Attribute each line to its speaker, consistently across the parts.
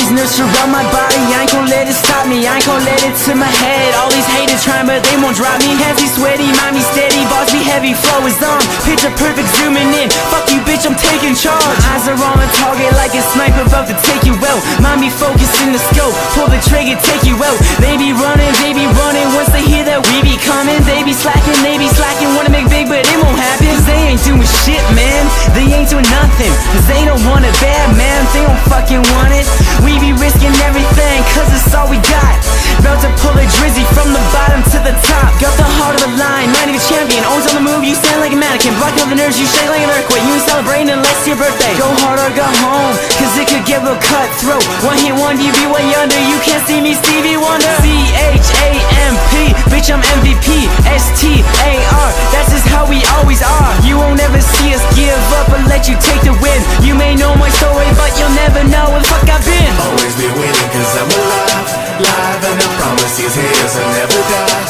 Speaker 1: nerves surround my body, I ain't gon' let it stop me, I ain't gon' let it to my head. All these haters trying but they won't drop me. Hands be sweaty, mind be steady, boss be heavy, flow is on. Picture perfect zooming in, fuck you bitch, I'm taking charge. My eyes are on the target like a sniper about to take you out. Mind be focused in the scope, pull the trigger, take you out. They be running, once they hear that we be coming. They be slacking, wanna make big but it won't happen. Cause they ain't doing shit, man, they ain't doing nothing. Cause they don't want it bad, man, they don't fucking want it. We be risking everything, cause it's all we got. About to pull a drizzy from the bottom to the top. Got the heart of the line, man, the champion. Always on the move, you stand like a mannequin. Block all the nerves, you shake like an earthquake. You ain't celebrating unless it's your birthday. Go hard or go home, cause it could get real cutthroat. One hit wonder, you be way under. You can't see me, Stevie Wonder. C-H-A-M-P, bitch, I'm MVP. S-T-A-R, that's just how we always are. You won't ever see us give up or let you take the win. You may know my story, but you'll never know where the fuck I've been.
Speaker 2: Always be winning cause I'm alive, live, and I promise these haters will never die.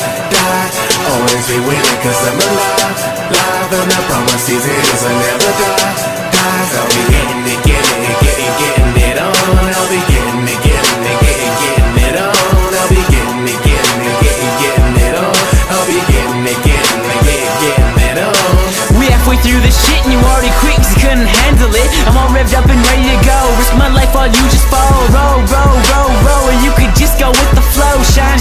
Speaker 2: Always be winning cause I'm alive, live, and I promise these haters will never die. I'll be getting it, getting it on. I'll be getting it, getting it on. I'll be getting it, getting it on. I'll be getting it, getting it on.
Speaker 1: We halfway through this shit and you already quit cause you couldn't handle it. I'm all revved up and ready to go. Risk my life while you just fall. Roll, or you could just go with the flow. Shine,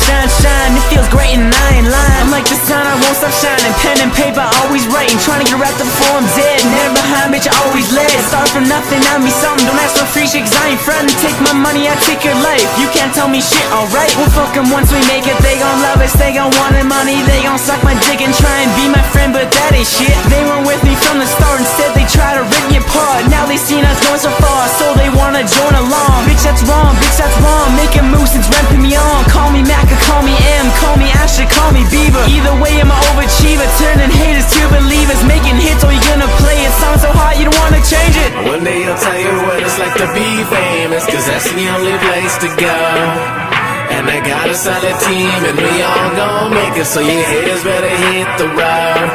Speaker 1: it feels great and I ain't lying. I'm like the sun, I won't stop shining. Pen and paper, always writing. Trying to get wrapped up before I'm dead. Never behind, bitch, I always led. Start from nothing, I be something. Don't ask for free shit cause I ain't frontin'. Take my money, I take your life. You can't tell me shit, alright. We'll fuck them once we make it. They gon' love us, they gon' want the money. They gon' suck my dick and try and be my friend, but that ain't shit. They weren't with me from the start, instead they try to rip me apart. Now they seen us going so far, so they wanna join along. Bitch, that's wrong, making moves since ramping me on. Call me Mac or call me M, call me Asher, call me Bieber. Either way I'm an overachiever, turning haters to believers. Making hits or you gonna play it, sounds so hot you don't wanna change it.
Speaker 2: One day I'll tell you what it's like to be famous, cause that's the only place to go. And I got a solid team and we all gon' make it. So you haters better hit the road,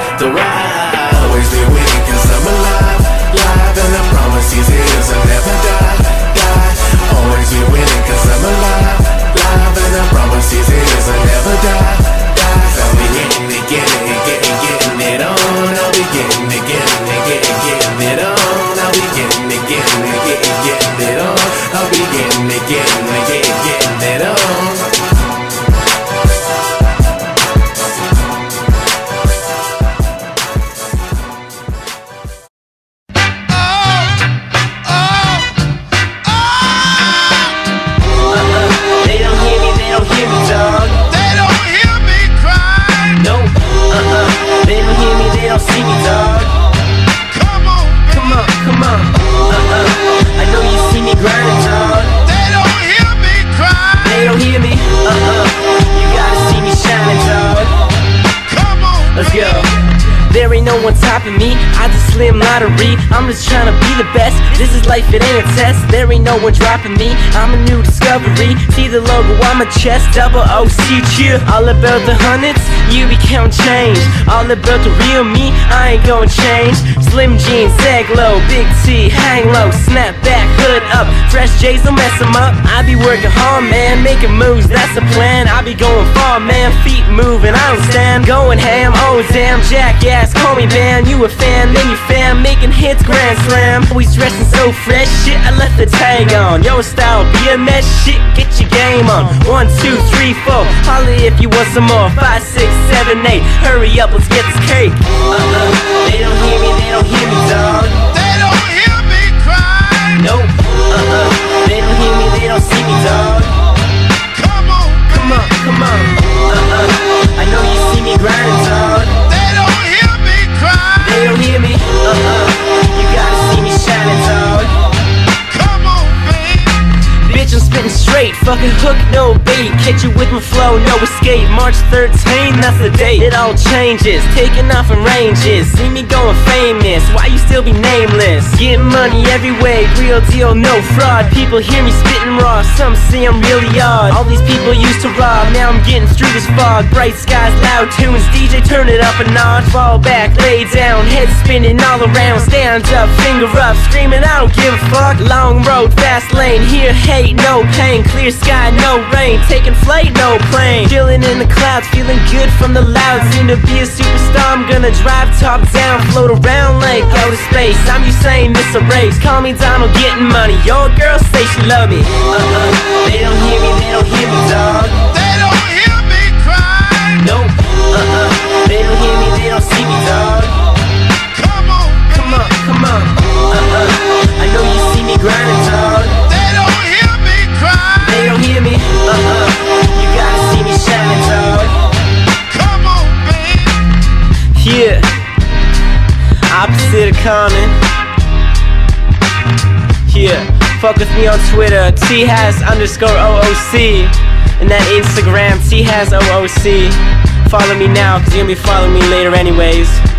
Speaker 2: Always be winning cause I'm alive, live, and I promise these haters will never die. Always be winning cause I'm alive, live, and I promise these haters will never die. I'll be getting it, getting it on. I'll be getting it, getting it on. I'll be getting it, getting it on. I'll be getting it, getting it on.
Speaker 1: No one topping me, I just slim lottery. I'm just trying to be the best, this is life, it ain't a test. There ain't no one dropping me, I'm a new discovery. See the logo on my chest, double OC cheer. All about the hundreds, you be counting change. All about the real me, I ain't gonna change. Slim jeans, sag low, big T, hang low. Snap back, hood up, fresh J's, don't mess them up. I be working hard, man, making moves, that's the plan. I be going far, man, feet moving, I don't stand. Going ham, oh damn, jackass, call me band. You a fan, then you fam, making hits, grand slam. Always dressing so fresh, shit, I left the tag on. Yo style, be a mess, shit, get your game on. 1, 2, 3, 4, holla if you want some more. 5, 6, 7, 8, hurry up, let's get this cake. They don't hear me, dog.
Speaker 3: They don't hear me cry.
Speaker 1: Nope, they don't hear me, they don't see me, dog.
Speaker 3: Come on,
Speaker 1: I know you see me grinding, dog.
Speaker 3: They don't hear me cry.
Speaker 1: They don't hear me, you gotta see me shining, dog.
Speaker 3: Come on, baby.
Speaker 1: Bitch, I'm spitting straight, fucking hook, no bait. Catch you with my flow, no escape. March 13, that's the date. It all changes, taking off in ranges. See me going famous, why you still still be nameless. Getting money every way, real deal, no fraud. People hear me spitting raw, some say I'm really odd. All these people used to rob, now I'm getting through this fog. Bright skies, loud tunes, DJ turn it up a notch. Fall back, lay down, head spinning all around. Stand up, finger up, screaming I don't give a fuck. Long road, fast lane, here hate, no pain. Clear sky, no rain, taking flight, no plane. Chilling in the clouds, feeling good from the loud. Seem to be a superstar, I'm gonna drive top down, float around like outer space. I'm Usain, this a race. Call me Donald, getting money. Your girl say she love me. They don't hear me, they don't hear me, dog.
Speaker 3: They don't hear me cry.
Speaker 1: Nope. They don't hear me, they don't see me, dog.
Speaker 3: Come on,
Speaker 1: Come on, come on. I know you see me grinding, dog.
Speaker 3: they don't hear me cry.
Speaker 1: They don't hear me. You gotta see me shining, dog.
Speaker 3: Come on, baby.
Speaker 1: Yeah. Opposite of common. Yeah. Fuck with me on Twitter, T_OOC. And that Instagram, T_OOC. Follow me now, cause you're gonna be following me later anyways.